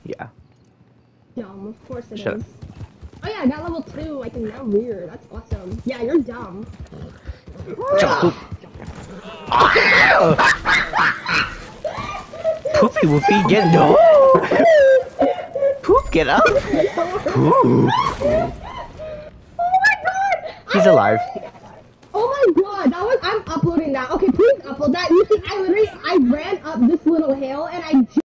Yeah. Dumb, of course it Shut is. Oh yeah, I got level 2, I can now rear. That's awesome. Yeah, you're dumb. Jump, poop. Poopy whoopy, get no. Poop, get up. Poop. Oh my god! He's alive. Oh my god, that was- I'm uploading that. Okay, please upload that. You see, I ran up this little hill and I